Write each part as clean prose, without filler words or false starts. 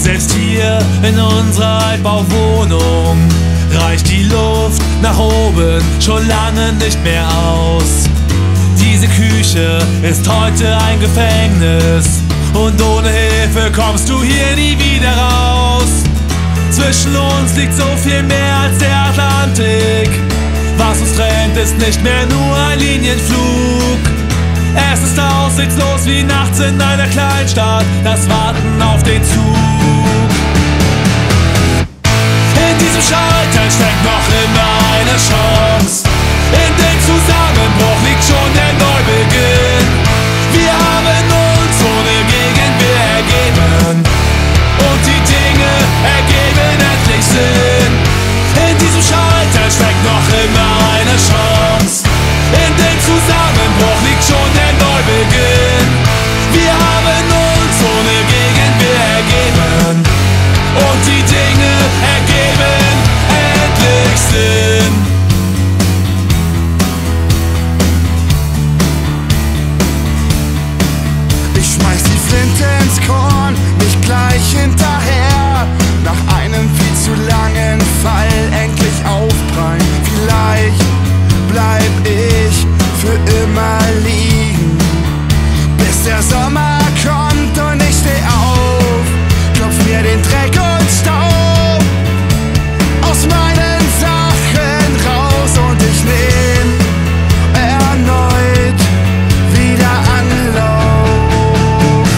Selbst hier in unserer Altbauwohnung reicht die Luft nach oben schon lange nicht mehr aus. Diese Küche ist heute ein Gefängnis und ohne Hilfe kommst du hier nie wieder raus. Zwischen uns liegt so viel mehr als der Atlantik. Was uns trennt, ist nicht mehr nur ein Linienflug. Es ist aussichtslos wie nachts in einer Kleinstadt, das Warten auf den Zug. In diesem Scheitern steckt noch immer eine Chance. In dem Zusammenbruch liegt schon der Neubeginn. Wir haben uns ohne Gegenwehr ergeben und die Dinge ergeben endlich Sinn. In diesem Scheitern steckt noch immer eine Chance. In dem Zusammenbruch liegt schon der Neubeginn. Wir haben uns ohne Gegenwehr ergeben und die Dinge ergeben endlich Sinn. Ich schmeiß die Flinte ins Korn, nicht gleich hinterher. Nach einem viel zu langen Fall endlich aufprallen. Vielleicht bleib ich für immer liegen, bis der Sommer kommt und ich steh auf. Klopf mir den Dreck und Staub aus meinen Sachen raus und ich nehm erneut wieder Anlauf.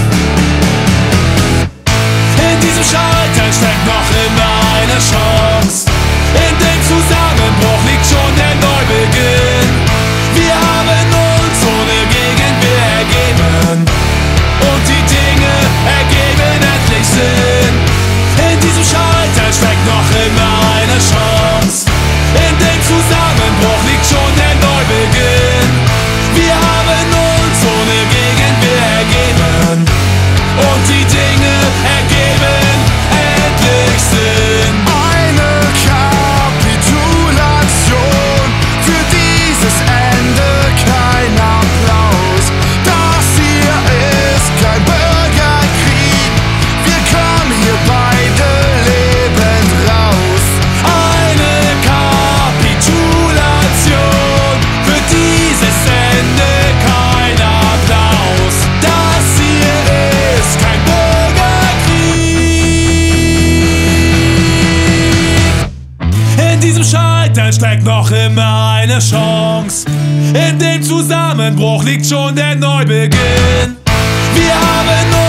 In diesem Scheitern steckt noch immer eine Chance. In dem Zusammenbruch liegt schon der Neubeginn. Wir haben uns ohne Gegenwehr ergeben und die Dinge ergeben endlich Sinn. In diesem Scheitern steckt noch immer eine Chance. In dem Zusammenbruch liegt schon der Neubeginn. Wir haben uns ohne Gegenwehr ergeben und die Dinge ergeben endlich Sinn. Eine Kapitulation, für dieses Ende kein Applaus. Das hier ist kein Bürgerkrieg, wir kommen hier beide lebend raus. Eine Kapitulation, für dieses Ende kein Applaus. Das hier ist kein Bürgerkrieg. In diesem Scheitern steckt noch immer eine Chance. In dem Zusammenbruch liegt schon der Neubeginn. Wir haben